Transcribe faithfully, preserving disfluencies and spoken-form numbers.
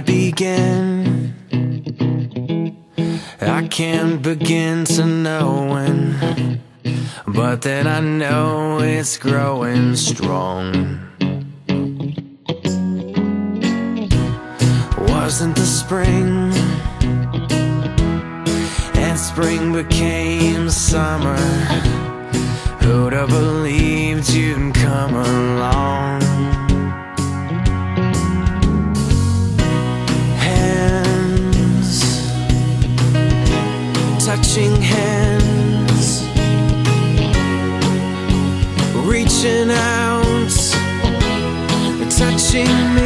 begin? I can't begin to know when, but then I know it's growing strong. Wasn't the spring, and spring became summer. Who'd have believed you'd come along? Hands, touching hands, reaching out, touching me.